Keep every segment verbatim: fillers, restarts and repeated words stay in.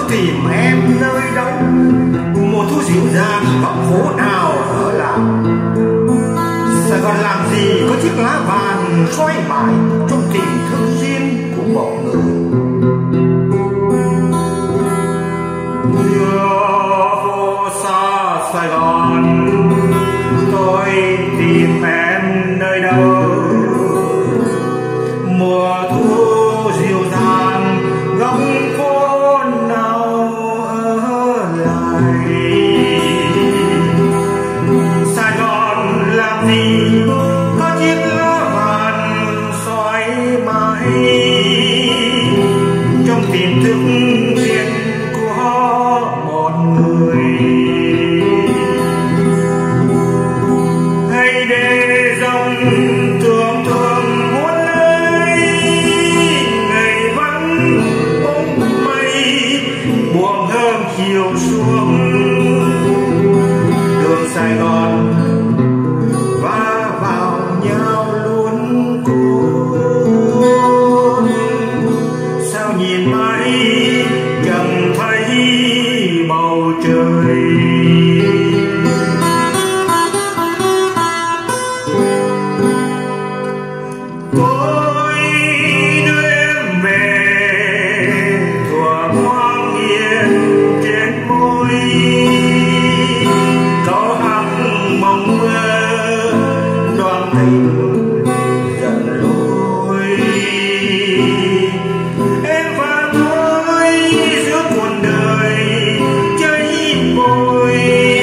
tìm em nơi đâu, mùa thu dịu dàng góc phố nào ở làng. Sài Gòn làm gì có chiếc lá vàng soi mãi trong tình thương riêng của một người. Mưa xa Sài Gòn, tôi tìm em nơi đâu, mùa thu dịu dàng góc phố nào ở lại. Sài Gòn làm gì có chiếc lá vàng soi mãi trong tiềm thức riêng của một người. Hãy để dòng thương thương muôn nơi ngày vắng bóng mây buồn hơn chiều xuống đường Sài Gòn va vào nhau luôn cuốn. Sao nhìn mãi chẳng thấy bầu trời. Tôi đưa em về thuở hoang yên trên môi, câu hát mong mơ đoàn tình dần lối. Em và tôi giữa cuộc đời cháy bồi,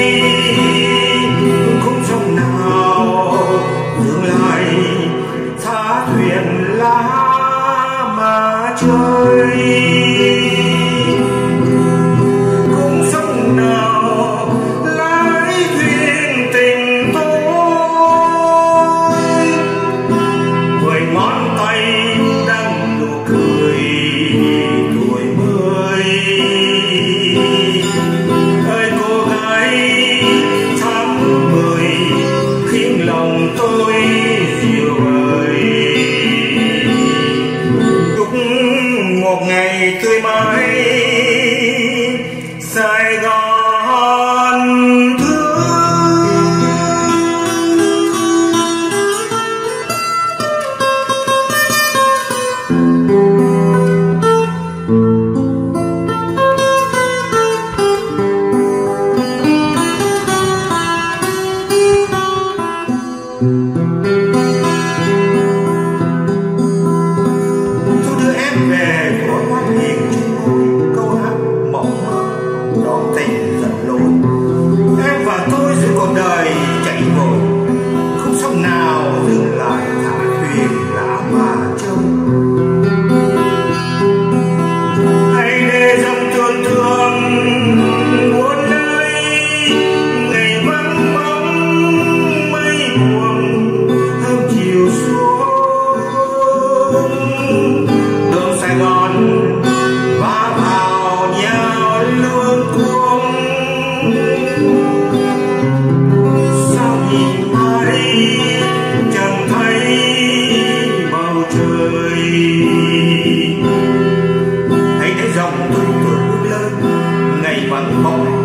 không sông nào dừng lại thả thuyền lá mà chơi. Không sông nào lái thuyền tình tôi, mười ngón tay đang nụ cười tuổi mới. Ơi cô gái tháng mười khiến lòng tôi dịu vời, đúc một ngày tươi mãi Sài Gòn thương. Tôi đưa em về thuở hoang hiền trên môi, câu hát mộng mơ đón tình dần lối. Em và tôi giữa cuộc đời chạy vội, không sông nào dừng lại thả thuyền lá mà trôi. Hãy để dòng thương thương buồn nơi ngày vắng bóng mây buồn hôm chiều xuống đường Sài Gòn va vào nhau luôn cuống. Sao nhìn mãi chẳng thấy bầu trời. Hãy để dòng thương thương bước lên ngày vắng bóng